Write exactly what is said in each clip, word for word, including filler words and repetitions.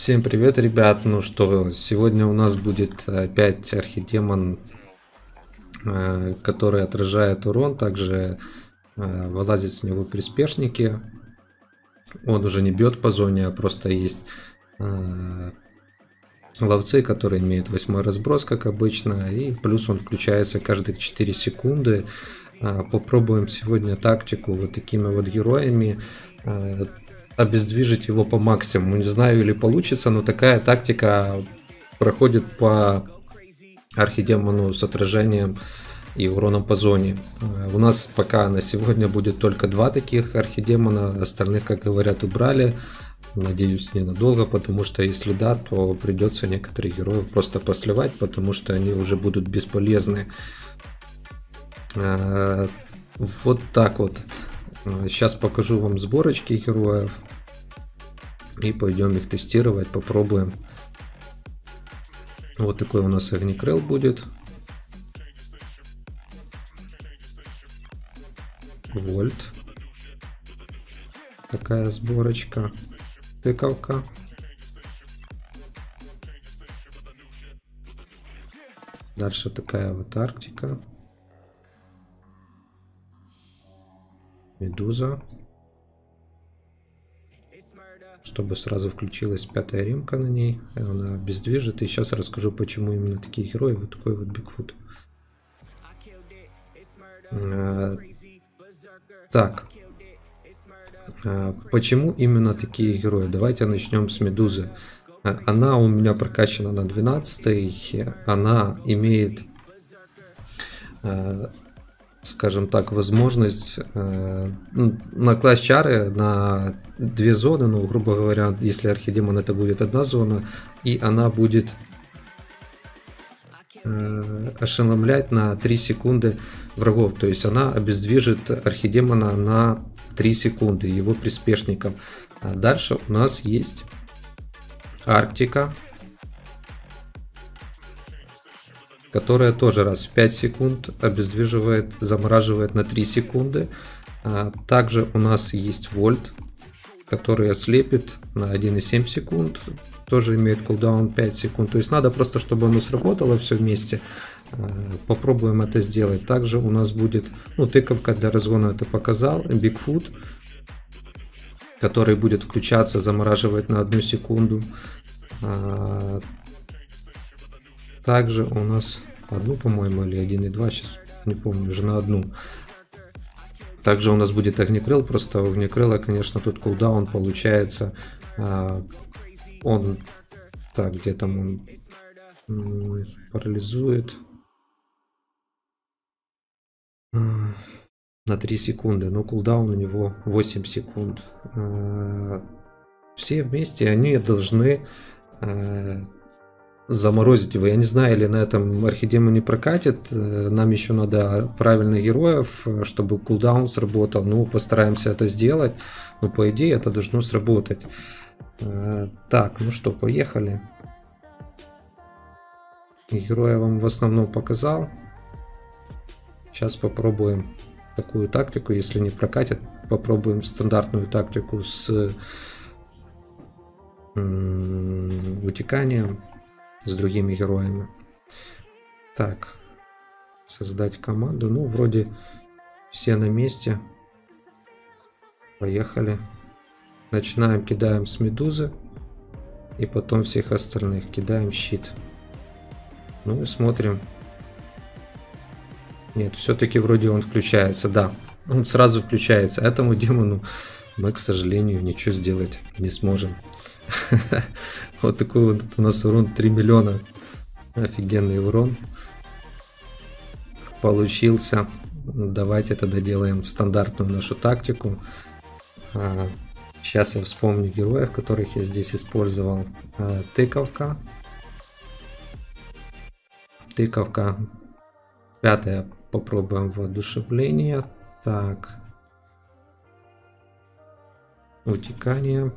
Всем привет, ребят! Ну что, сегодня у нас будет опять архидемон, э, который отражает урон, также э, вылазят с него приспешники. Он уже не бьет по зоне, а просто есть э, ловцы, которые имеют восьмой разброс, как обычно, и плюс он включается каждые четыре секунды. Э, попробуем сегодня тактику вот такими вот героями. Э, обездвижить его по максимуму. Не знаю, или получится, но такая тактика проходит по архидемону с отражением и уроном по зоне. У нас пока на сегодня будет только два таких архидемона, остальных, как говорят, убрали. Надеюсь, ненадолго, потому что если да, то придется некоторых героев просто посливать, потому что они уже будут бесполезны. Вот так вот. Сейчас покажу вам сборочки героев и пойдем их тестировать, попробуем. Вот такой у нас огнекрыл будет. Вольт. Такая сборочка. Тыковка. Дальше такая вот Арктика. Медуза. Чтобы сразу включилась пятая римка на ней. Она обездвижит. И сейчас расскажу, почему именно такие герои. Вот такой вот Бигфут. А, так. А, почему именно такие герои? Давайте начнем с Медузы. Она у меня прокачана на двенадцатой. Она имеет... скажем так, возможность э, на класс чары на две зоны, ну, грубо говоря, если архидемон, это будет одна зона, и она будет э, ошеломлять на три секунды врагов, то есть она обездвижит архидемона на три секунды, его приспешников. А дальше у нас есть Арктика, которая тоже раз в пять секунд обездвиживает, замораживает на три секунды. А также у нас есть Вольт, который ослепит на один и семь секунд, тоже имеет кулдаун пять секунд. То есть надо просто, чтобы оно сработало все вместе. Попробуем это сделать. Также у нас будет, ну, тыковка для разгона, это показал, Бигфут, который будет включаться, замораживать на одну секунду. Также у нас одну, по-моему, или один и два, сейчас не помню, уже на одну. Также у нас будет огнекрыл, просто у огнекрыла, конечно, тут кулдаун получается. А, он, так, где там он м, парализует на три секунды, но кулдаун у него восемь секунд. А, все вместе они должны... А, заморозить его. Я не знаю, или на этом архидемон не прокатит. Нам еще надо правильных героев, чтобы кулдаун сработал. Ну, постараемся это сделать. Но по идее это должно сработать. Так, ну что, поехали. Героя вам в основном показал. Сейчас попробуем такую тактику. Если не прокатит, попробуем стандартную тактику с вытеканием, с другими героями. Так, создать команду. Ну, вроде все на месте. Поехали. Начинаем, кидаем с Медузы. И потом всех остальных. Кидаем щит. Ну и смотрим. Нет, все-таки вроде он включается. Да, он сразу включается. Этому демону мы, к сожалению, ничего сделать не сможем. Вот такой вот у нас урон три миллиона. Офигенный урон получился. Давайте тогда делаем стандартную нашу тактику. Сейчас я вспомню героев, которых я здесь использовал. Тыковка. Тыковка. Пятая. Попробуем воодушевление. Так. Утекание.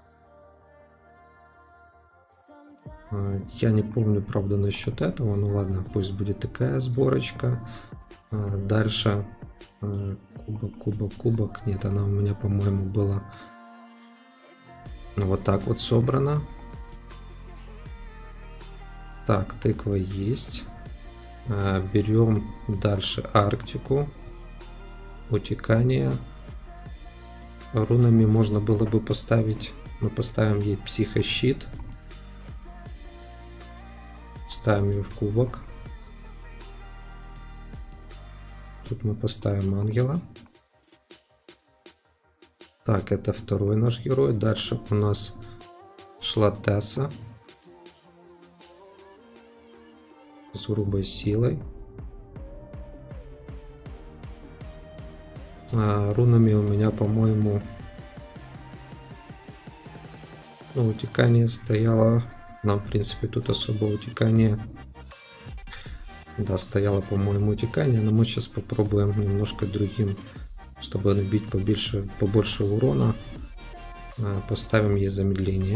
Я не помню, правда, насчет этого. Ну ладно, пусть будет такая сборочка. Дальше кубок, кубок, кубок. Нет, она у меня, по-моему, была вот так вот собрана. Так, тыква есть. Берем дальше Арктику. Утекание. Рунами можно было бы поставить. Мы поставим ей психощит. Ставим ее в кубок. Тут мы поставим ангела. Так, это второй наш герой. Дальше у нас шла Тесса. С грубой силой. А, рунами у меня, по-моему, ну, утекание стояло. Нам, в принципе, тут особо утекание. Да, стояло, по-моему, утекание. Но мы сейчас попробуем немножко другим, чтобы набить побольше, побольше урона. А, поставим ей замедление.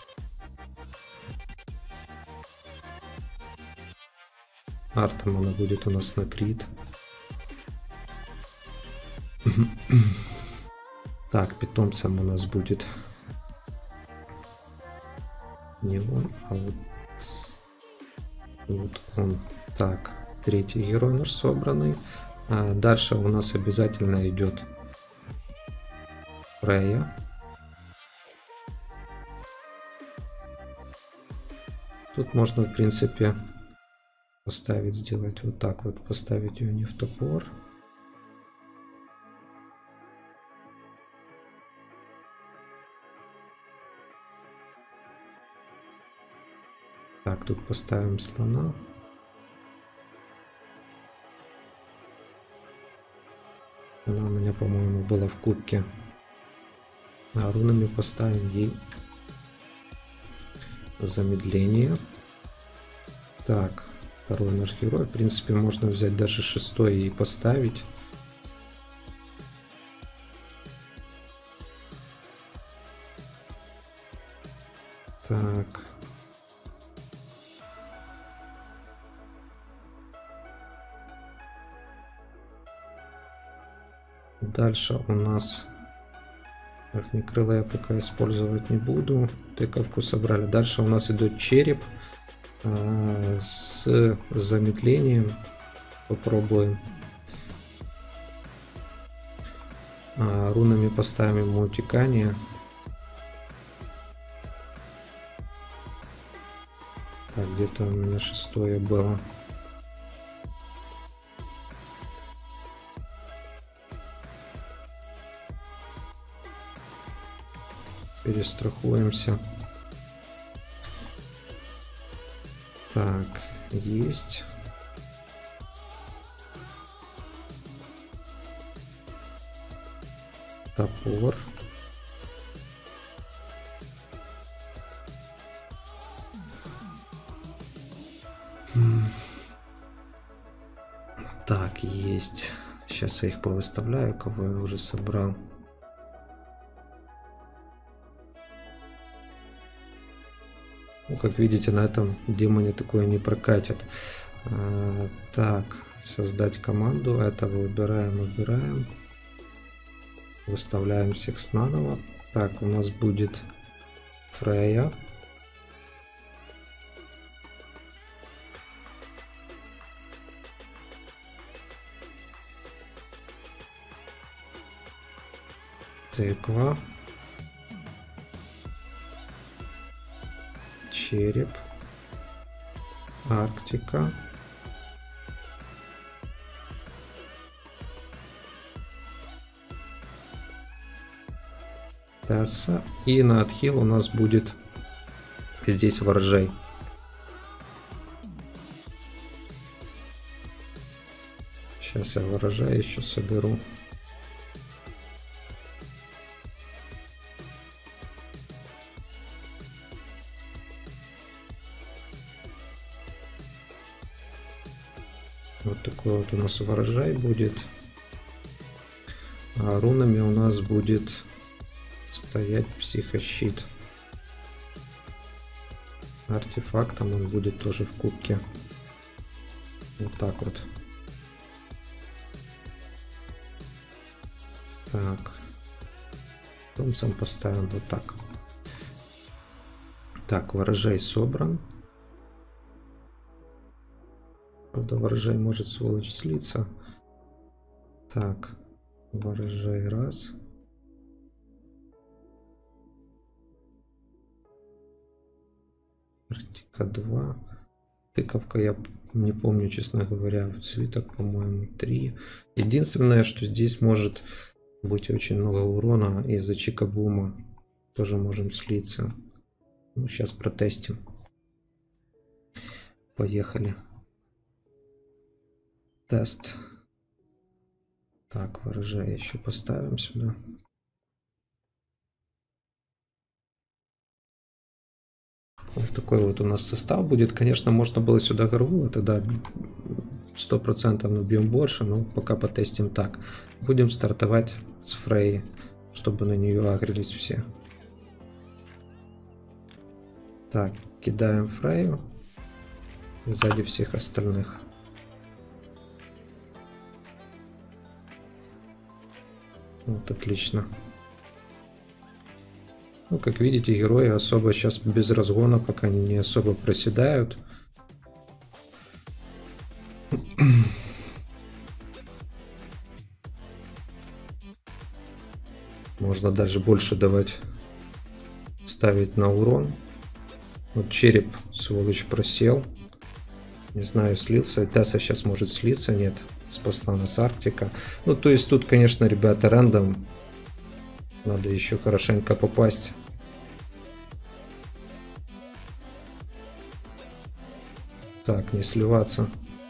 Артом она будет у нас на крит. Так, питомцем у нас будет не он, а вот, вот он. Так, третий герой наш собранный. А дальше у нас обязательно идет Фрейя. Тут можно, в принципе, поставить, сделать вот так вот, поставить ее не в топор. Так, тут поставим слона. Она у меня, по-моему, была в кубке. А рунами поставим ей замедление. Так, второй наш герой. В принципе, можно взять даже шестой и поставить. Так. Дальше у нас верхнекрыло я пока использовать не буду. Тыковку собрали. Дальше у нас идет череп а, с замедлением. Попробуем. А, рунами поставим ему утекание. Так, где-то у меня шестое было. Перестрахуемся. Так, есть. Топор. Так, есть. Сейчас я их повыставляю, кого я уже собрал. Ну, как видите, на этом демоне такое не прокатит. А, так, создать команду. Это выбираем, выбираем. Выставляем всех снаново. Так, у нас будет Фрейя. Тыква. Череп. Арктика. Тесса. И на отхил у нас будет здесь ворожей. Сейчас я ворожей еще соберу. Вот такой вот у нас ворожай будет. А рунами у нас будет стоять психощит. Артефактом он будет тоже в кубке. Вот так вот. Так. Томпсон поставим вот так. Так, ворожай собран. Правда, ворожей может сволочь слиться. Так, ворожей раз. Артика два. Тыковка, я не помню, честно говоря. Свиток, по-моему, три. Единственное, что здесь может быть очень много урона из-за чикабума. Тоже можем слиться. Ну, сейчас протестим. Поехали. Тест. Так, ворожая еще поставим сюда. Вот такой вот у нас состав будет. Конечно, можно было сюда горгула, тогда сто процентов набьем больше, но пока потестим так. Будем стартовать с Фрей, чтобы на нее агрились все. Так, кидаем Фрею сзади всех остальных. Вот, отлично. Ну, как видите, герои особо сейчас без разгона пока не особо проседают. Можно даже больше давать, ставить на урон. Вот череп, сволочь, просел. Не знаю, слился. Тесса сейчас может слиться, нет. Спасла нас Арктика. Ну, то есть тут, конечно, ребята, рандом. Надо еще хорошенько попасть. Так, не сливаться.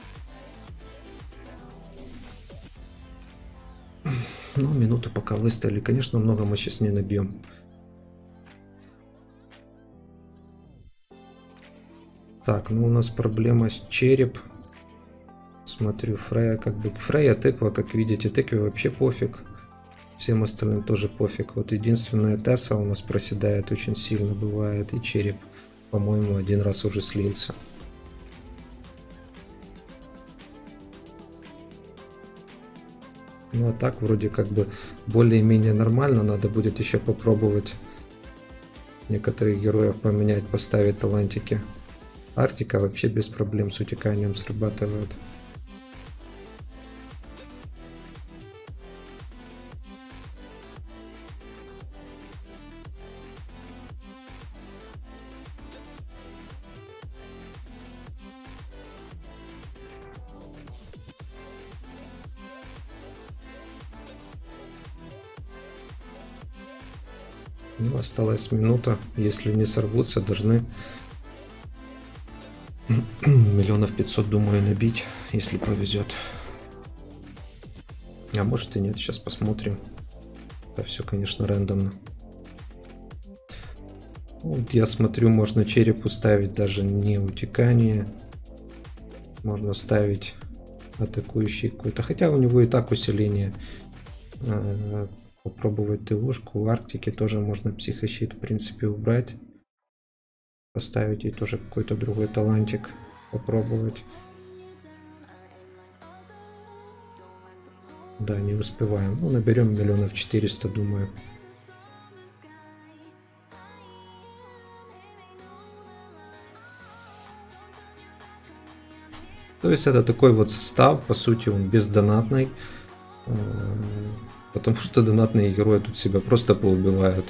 Ну, минуту пока выставили. Конечно, много мы сейчас не набьем. Так, ну у нас проблема с череп. Смотрю, Фрея как бы... Фрея, тыква, как видите, тыкве вообще пофиг. Всем остальным тоже пофиг. Вот единственная Тесса у нас проседает очень сильно, бывает. И череп, по-моему, один раз уже слился. Ну а так вроде как бы более-менее нормально. Надо будет еще попробовать некоторых героев поменять, поставить талантики. Арктика вообще без проблем с утеканием срабатывает. Ну, осталась минута. Если не сорвутся, должны миллионов пятьсот, думаю, набить, если повезет. А может и нет, сейчас посмотрим. Это все, конечно, рандомно. Вот я смотрю, можно черепу ставить даже не утекание. Можно ставить атакующий какой-то. Хотя у него и так усиление. Попробовать ТВшку. У Арктики тоже можно психощит, в принципе, убрать. Поставить ей тоже какой-то другой талантик. Попробовать. Да, не успеваем. Ну, наберем миллионов четыреста, думаю. То есть это такой вот состав. По сути, он бездонатный. Потому что донатные герои тут себя просто поубивают.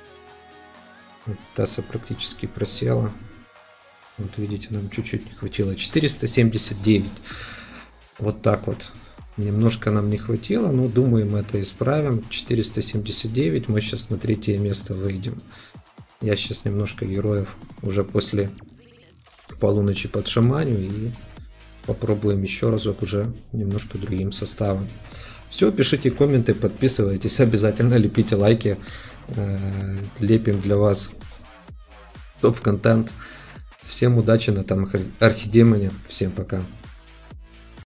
Тесса практически просела. Вот видите, нам чуть-чуть не хватило. четыреста семьдесят девять. Вот так вот. Немножко нам не хватило, но думаю, мы это исправим. четыреста семьдесят девять. Мы сейчас на третье место выйдем. Я сейчас немножко героев уже после полуночи подшаманю и попробуем еще разок уже немножко другим составом. Все, пишите комменты, подписывайтесь, обязательно лепите лайки. Лепим для вас топ-контент. Всем удачи на там архидемоне. Всем пока.